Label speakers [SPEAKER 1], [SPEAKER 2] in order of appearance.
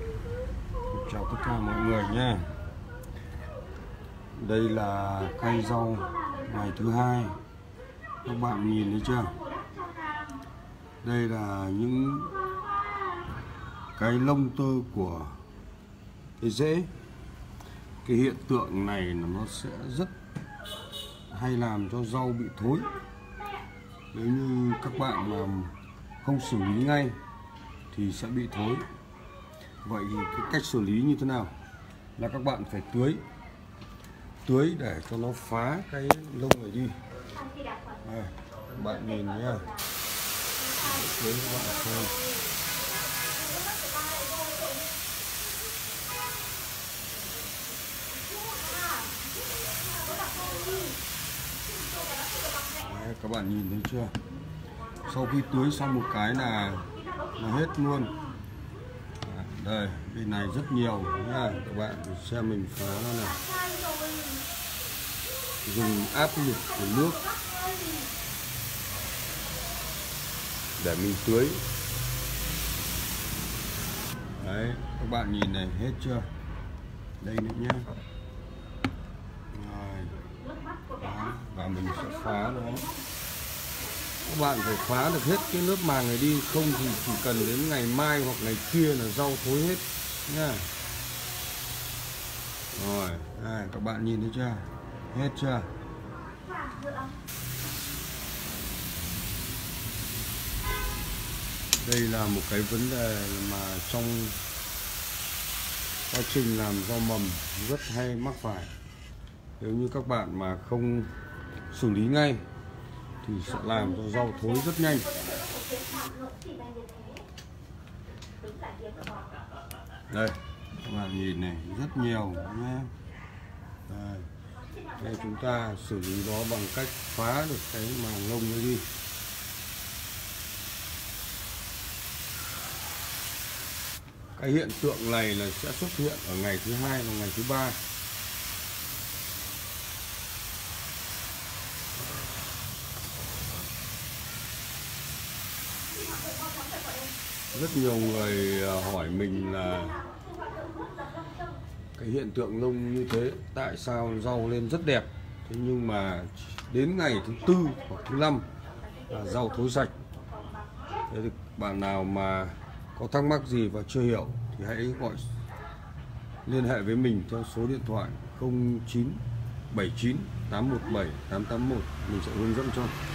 [SPEAKER 1] Chào tất cả mọi người nha. Đây là cây rau ngày thứ hai. Các bạn nhìn thấy chưa? Đây là những cái lông tơ của cái rễ. Cái hiện tượng này là nó sẽ rất hay làm cho rau bị thối. Nếu như các bạn mà không xử lý ngay thì sẽ bị thối. Vậy thì cái cách xử lý như thế nào? Là các bạn phải tưới để cho nó phá cái lông này đi. Đây, các bạn nhìn nhá. Tưới các bạn xem. Đấy, các bạn nhìn thấy chưa? Sau khi tưới xong một cái là hết luôn. Đây, bên này rất nhiều nha, các bạn xem mình phá nó này. Dùng áp lực của nước để mình tưới. Đấy, các bạn nhìn này, hết chưa? Đây nữa nhé. Đó, và mình sẽ phá nó. Các bạn phải phá được hết cái lớp màng này đi, không thì chỉ cần đến ngày mai hoặc ngày kia là rau thối hết nha. Rồi, đây, các bạn nhìn thấy chưa? Hết chưa? Đây là một cái vấn đề mà trong quá trình làm rau mầm rất hay mắc phải. Nếu như các bạn mà không xử lý ngay thì sẽ làm cho rau thối rất nhanh. Đây, các bạn nhìn này, rất nhiều nhé. Đây, chúng ta xử lý nó bằng cách phá được cái màng lông ấy đi. Cái hiện tượng này là sẽ xuất hiện ở ngày thứ hai và ngày thứ ba. Rất nhiều người hỏi mình là cái hiện tượng lông như thế tại sao rau lên rất đẹp, thế nhưng mà đến ngày thứ tư hoặc thứ năm là rau thối sạch. Thế thì bạn nào mà có thắc mắc gì và chưa hiểu thì hãy liên hệ với mình theo số điện thoại 0979 817 881, mình sẽ hướng dẫn cho.